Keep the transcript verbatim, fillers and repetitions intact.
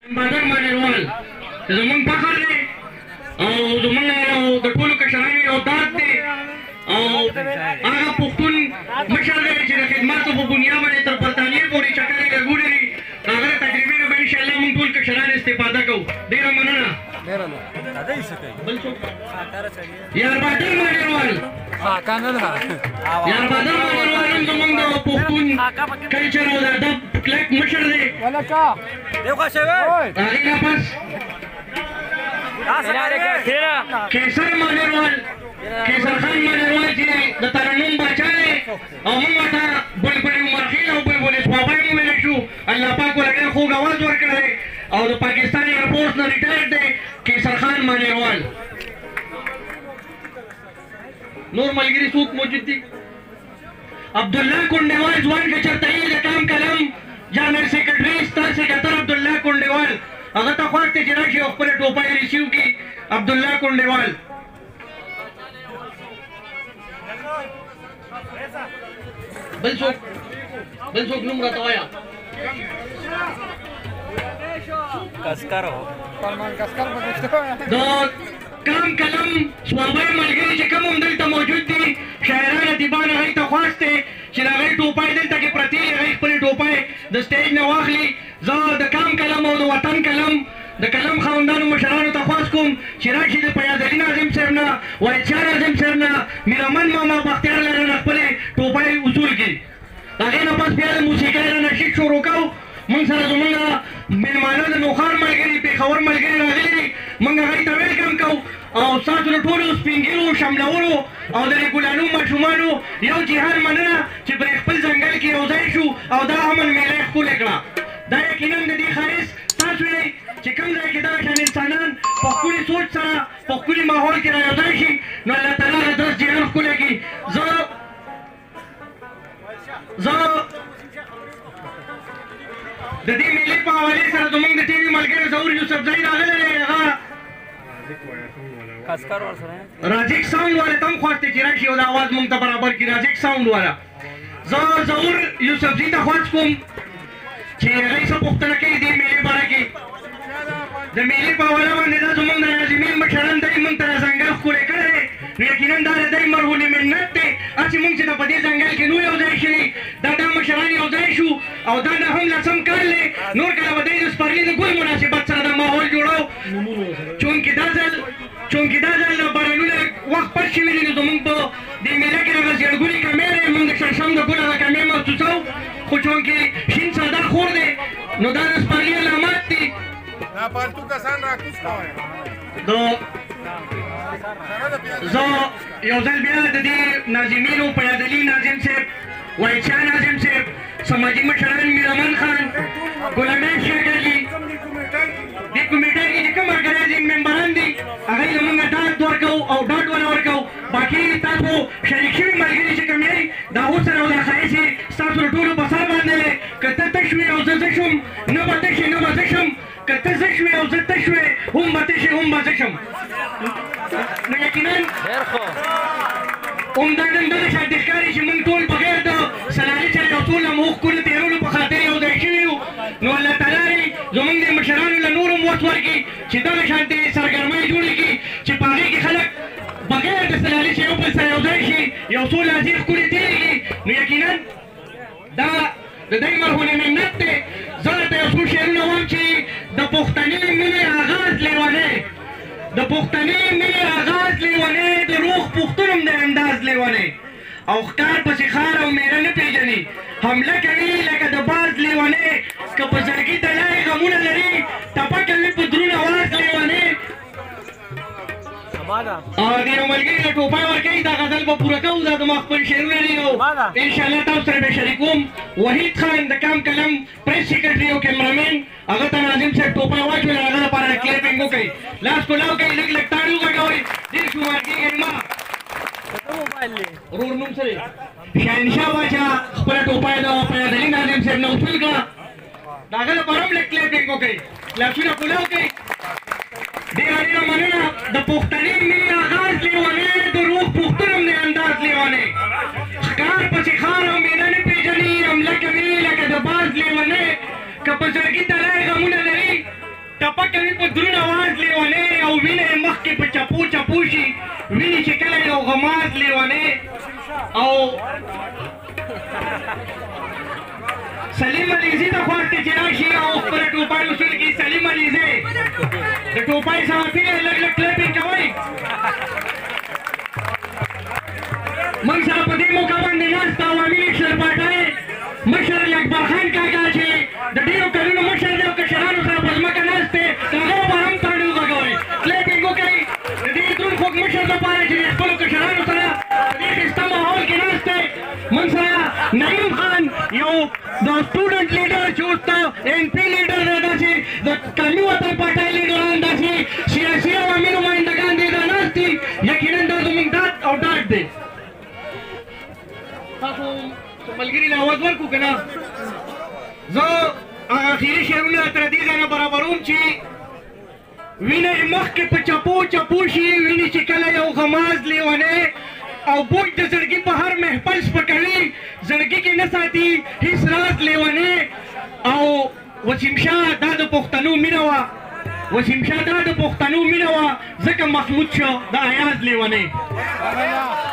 بادر مانیوال زمونږ فخر دی او زمونږ د ټولو کشرانو یو داد دی او هغه پښتون مشر دی چې د خدماتو په بنیاد باندې تر برطانیې پورې چکر یې لګولی دی هغه د تجربې نه به انشاءالله موږ ټول کشران استفاده کوو ډېره مننه بل څوک یار بادر مانیوال یار بادر مانیوال هم زمونږ د پښتون کلچر او د ادب کلک مشر دی هغې نه پس کیسر مانیوال کیسر خان مانیوال چې د ترنم باچا دی او موږ ورته بلبل عمرخیل او بلبل اسبابی هم ویلی شو الله پاک ورته ډېر خوږ اواز ورکړی او د پاکستان ایرفورس نه ریټایر دی کیسر خان مانیوال نور ملګري څوک موجود دي عبدالله کونډیوال ځوان که چېرته یې د کام قلم جنرال سیکرټري ستر سیکرټر عبدالله کونډیوال هغه ته خوښ دی چې راشي او خپله ټوپۍ ریسیو کړي عبدالله کونډیوال بل څوک بل څوک نوم راته وایه د کام قلم صوابۍ ملګري چې کوم هم دلته موجود دي شاعران ادیبان هغوی ته خوښ دی چې د هغوی ټوپۍ دلته کې پرتې دي هغوی خپلې ټوپۍ د سټیج نه واخلي زه د کام قلم او د وطن قلم د قلم خاوندانو مشرانو ته خواست کوم چې راشي د فیاض علي ناظم صاحب نه وحید شاه ناظم صاحب نه میرمن ماما بختیار لره نه خپلې ټوپۍ وصول کړي د هغې نه پس بیا د موسیقۍ نه نشید شروع کوو موږ سره زموږ مېلمانه د نوښار ملګري پېښور ملګري راغلي دي موږ هغوی ته ویلکم کوو او ستاسو د ټولو سپین ږیرو شملولو او د ګلانو ماشومانو یو جهان مننه چې پرې خپل ځنګل کې یو ځای شو او دا امن میله ښکلې کړه دا یقینا د دې ښایست ستاسو دی چې کوم ځای کې دغه شان انسانان په ښکلي سوچ سره په ښکلي ماحول کې را یو ځای شي نو الله تعالی هغه داس جهان ښکلی کړي زه زه د دې میلې په حوالې سره زموږ د ټي وي ملګری ظهور یوسفزۍ راغلی دی هغه راجیک ساوند والا ته هم خوښ دی چې راشي او د اواز موږ ته برابر کړي راجیک ساوند والا زه ظهور یوسفزي ته خوښ کوم چې هغوی څه پوښتنه کوي دې میلې باره کې د میلې په حواله باندې دا زموږ د ناظمین مشران دی موږ ته دا ځنګل ښکلی کړی دی نو یقینا دا د دی مرهون منت دی هسې موږ چې د په دې ځنګل کې نو یو ځای شوي دا دا مشران یو ځای شو او دا نه هم لسم کال دی نور کله به دی د سپرلي د ګل مناسبت سره دا ماحول جوړو چونکې دا ځل چونکې دا ځل بارانونه وخت پټ شوي دي نو زموږ په دې میله کې هغه زیړګلې کمې دی موږ د شړشم د ګل هغه کمې محسوسوو خو چونکې شین ساده خور دی نو دا د سپرلي علامات دي پالتو کسان راکوز کوئ زه یو ځل بیا د دې ناظمینو فیاض علي ناظم صاحب وحید شاه ناظم صاحب سماجي مشران میرمن خان ګلامین شیګلي دې کمیټۍ کې چې کوم ارګنایزینګ ممبران دي هغوی له موږ ډاډ ورکوو او ډاډ ونه ورکوو باقي تاسو شریک شوي ملګري چې کوم یې دا اوس سره او دا ښایست یې ستاسو د ټولو په سر باندې دی که ته تش وې او زه زه شم نه به تش یې نه به زه شم که ته زه شوې او زه تش وې هم به تش یې هم به زه شم نو یقینا عمده نن دغه شان دې ښکاري چې موږ ټول بغیر د سلالي سره یو څو لمحو ښکلو تېرولو په خاطر یو ځای شوي یو نو الله تعالی دې زموږ د مشرانو له نور هم وس ورکړي چې دغه شانتې سرګرمۍ جوړې کړي چې په هغې کې خلک بغیر د سلالي چې یو بل سره یو ځای شي یو څو لحظې ښکلې تېرې کړي نو یقینا دا د دی مرهون منت دی زه درته یو څو شعرونه وایم چې د پښتنې مینې آغاز لیونی د پښتنې مینې آغاز لیونی د روغ پښتون هم د انداز لیونی او ښکار پسې خار او میره نه پېژني حمله کوي لکه د باز لیونی که په زړګي دلای غمونه لري ټپه کوي په دروند اواز لیونی او د یو ملګري له ټوپۍ ورکوي دا غزل به پوره کوو دا زما خپل شعرونه دي او انشاءالله تاسو سره به شریکوم وحید خان د کام قلم پریس سیکرټري او کیمرامین هغه ته ناظم صاحب ټوپۍ واچول هغه لپاره کلیپینګ وکړئ لاس کولاو کوئ لږ لږ تاړي وغږوئ ډېر شمار کېږئ ما ورور نوم څه دی شهنشاه باچا خپله ټوپۍ د فیاض علي ناظم صاحب نه وصول کړه د هغه لپاره هم لږ کلیپینګ وکړئ لاسونه کولاو کوئ ډېره ډېره مننه د پښتنې مینې آغاز لیونی د روغ پښتون هم د انداز لیونی ښکار پسې خار او میله نه پېژني حمله کوي لکه د باز لیونی که په زړګي تلای غمونه لري ټپه کوي په دروند اواز لیونې او وینه یې مخکې په چپو چپو شي ویني چې کله یو غماز لیونې او سلیم علیزي ته خواستې چې راشي او خپله ټوپۍ وصول کړي. سلیم علیزي د ټوپۍ صحافي لږ لږ کلیپینګ کوئ. موږ سره په دې موقع باندې ناست عوامي مشر پاټی مشر اکبر خان کاکا چې د ډېرو کلونو مشر دی او کشرانو سره په ځمکه ناست دی د هغه به هم تاڼې وغږوئ کلیپینګ وکړئ د دې دروند خوږ مشر دپاره چې د خپلو کشرانو سره په دې ښایسته ماحول کې ناست دی. موږ سره نعیم خان یو د سټوډنټ لیډر چې اوس ته این پي لیډر دی داسې د قومي وطن پاټۍ لیډران داسې سیاسي عوامي نمایندګان دې دا ناست دي یقینا دا زموږ داد او ډاډ دی. تاسو ملګري له اواز ورکړو که نه زه اخري شعرونه تر دې ځای نه برابروم چې وینه یې مخکې په چپو چپو شي ویني چې کله یو غماز لیونی او بوج د زړګي په هر محفل سپکوي زړګي کې نه ساتي هیڅ راز لیونی او وسیم شاه دا د پښتنو مینه وه وسیم شاه دا د پښتنو مینه وه ځکه محمود شاه د ایاز لیونی